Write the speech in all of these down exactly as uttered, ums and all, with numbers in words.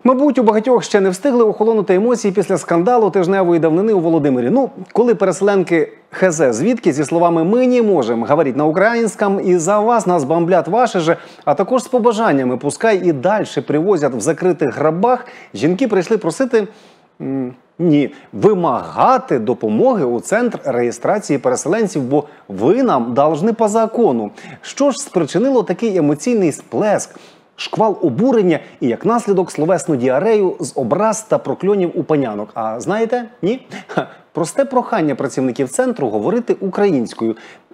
Мабуть, у багатьох ще не встигли охолонути емоції після скандалу тижневої давнини у Володимирі. Ну, коли переселенки хз звідки зі словами «ми не можемо говорити на українському і за вас нас бомблять ваші же», а також з побажаннями «пускай і далі привозять в закритих гробах», жінки прийшли просити, м ні, вимагати допомоги у Центр реєстрації переселенців, бо ви нам должны по закону. Що ж спричинило такий емоційний сплеск? Шквал обурення і, як наслідок, словесну діарею з образ та прокльонів у панянок. А знаєте? Ні? Ха, просте прохання працівників центру говорити українською.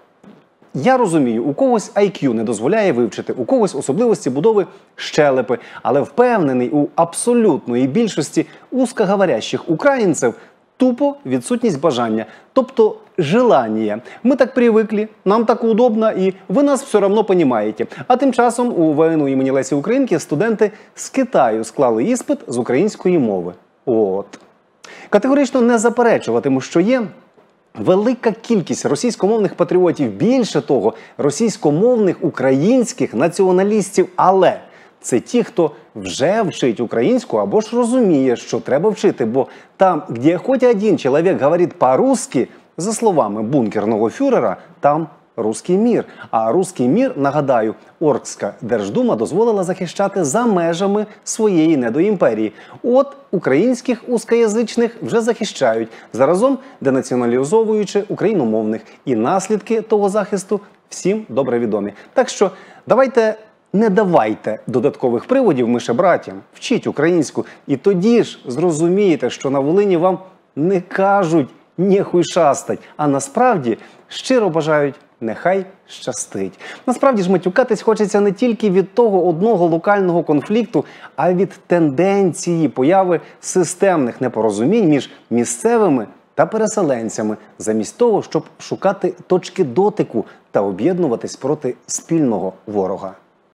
Я розумію, у когось ай к'ю не дозволяє вивчити, у когось особливості будови щелепи, але впевнений, у абсолютної більшості узкоговорящих українців тупо відсутність бажання, тобто желання. Ми так привикли, нам так удобно, і ви нас все одно розумієте. А тим часом у ВНУ імені Лесі Українки студенти з Китаю склали іспит з української мови. От. Категорично не заперечуватиму, що є велика кількість російськомовних патріотів, більше того, російськомовних українських націоналістів, але це ті, хто вже вчить українську або ж розуміє, що треба вчити, бо там, де хоч один чоловік говорить по-русски, за словами бункерного фюрера, там русський мір. А русський мір, нагадаю, Оркська Держдума дозволила захищати за межами своєї недоімперії. От українських узкоязичних вже захищають, заразом денаціоналізовуючи україномовних. І наслідки того захисту всім добре відомі. Так що давайте не давайте додаткових приводів мишебратям, вчіть українську. І тоді ж зрозумієте, що на Волині вам не кажуть «нехуй шастать», а насправді щиро бажають «нехай щастить». Насправді ж матюкатись хочеться не тільки від того одного локального конфлікту, а від тенденції появи системних непорозумінь між місцевими та переселенцями, замість того, щоб шукати точки дотику та об'єднуватись проти спільного ворога.